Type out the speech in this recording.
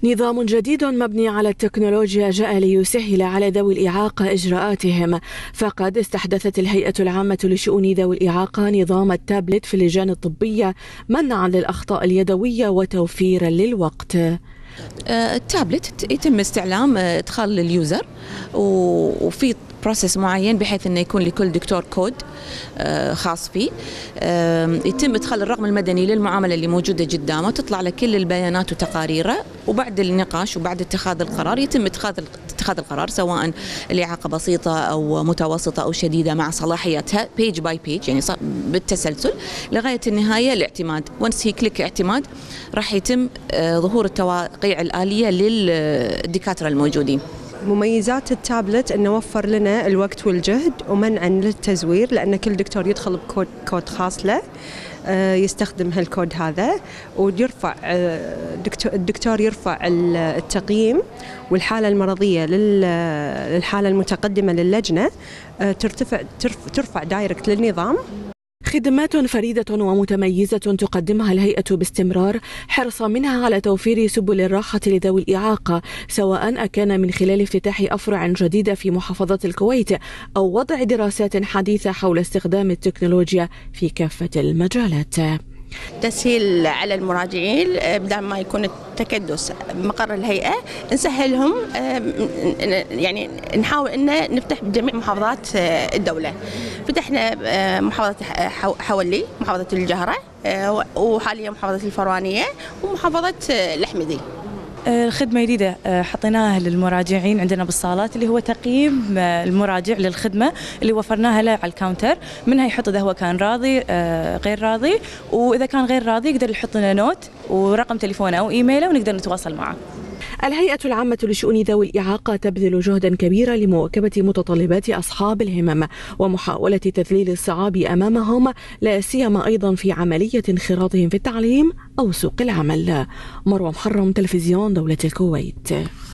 نظام جديد مبني على التكنولوجيا جاء ليسهل على ذوي الإعاقة إجراءاتهم، فقد استحدثت الهيئة العامة لشؤون ذوي الإعاقة نظام التابلت في اللجان الطبية منعا للأخطاء اليدوية وتوفيرا للوقت. التابلت يتم استعلام ادخال اليوزر وفي بروسيس معين بحيث انه يكون لكل دكتور كود خاص فيه. يتم ادخال الرقم المدني للمعامله اللي موجوده قدامه، تطلع له كل البيانات وتقاريره، وبعد النقاش وبعد اتخاذ القرار يتم اتخاذ القرار سواء الإعاقة بسيطة أو متوسطة أو شديدة مع صلاحياتها بيج باي بيج، يعني بالتسلسل لغاية النهاية الاعتماد. وانس هي كليك اعتماد راح يتم ظهور التوقيع الآلية للدكاترة الموجودين. مميزات التابلت انه وفر لنا الوقت والجهد ومنعا للتزوير، لان كل دكتور يدخل بكود خاص له يستخدم هالكود هذا، ويرفع الدكتور يرفع التقييم والحالة المرضية للحالة المتقدمة للجنة، ترفع دايركت للنظام. خدمات فريدة ومتميزة تقدمها الهيئة باستمرار، حرصا منها على توفير سبل الراحة لذوي الإعاقة، سواء أكان من خلال افتتاح أفرع جديدة في محافظات الكويت أو وضع دراسات حديثة حول استخدام التكنولوجيا في كافة المجالات. تسهيل على المراجعين، بدل ما يكون التكدس بمقر الهيئة نسهلهم، يعني نحاول أن نفتح بجميع محافظات الدولة. فتحنا محافظة حولي، محافظة الجهرة، وحاليا محافظة الفروانية ومحافظة الأحمدي. الخدمة جديدة حطيناها للمراجعين عندنا بالصالات، اللي هو تقييم المراجع للخدمة اللي وفرناها له على الكاونتر، منها يحط إذا هو كان راضي غير راضي، وإذا كان غير راضي يقدر يحط لنا نوت ورقم تليفونه أو إيميله ونقدر نتواصل معه. الهيئة العامة لشؤون ذوي الإعاقة تبذل جهدا كبيرا لمواكبة متطلبات أصحاب الهمم ومحاولة تذليل الصعاب أمامهم، لا سيما أيضا في عملية انخراطهم في التعليم أو سوق العمل. مروة محرم، تلفزيون دولة الكويت.